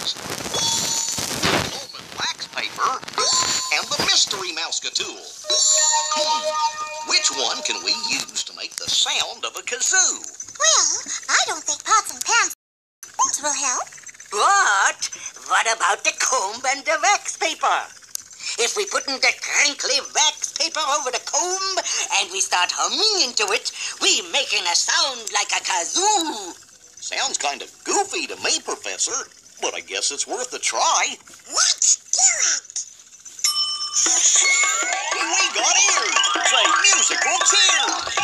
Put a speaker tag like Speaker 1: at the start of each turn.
Speaker 1: sounds. Comb and wax paper and the Mystery Mousecatool. Which one can we use to make the sound of a kazoo?
Speaker 2: Well, I don't think pots and pans will help.
Speaker 3: But what about the comb and the wax paper? If we put in the crinkly wax paper over the comb and we start humming into it, we making a sound like a kazoo.
Speaker 1: Sounds kind of goofy to me, Professor, but I guess it's worth a try.
Speaker 2: Let's do it.
Speaker 1: We got ears! Say musical cheers!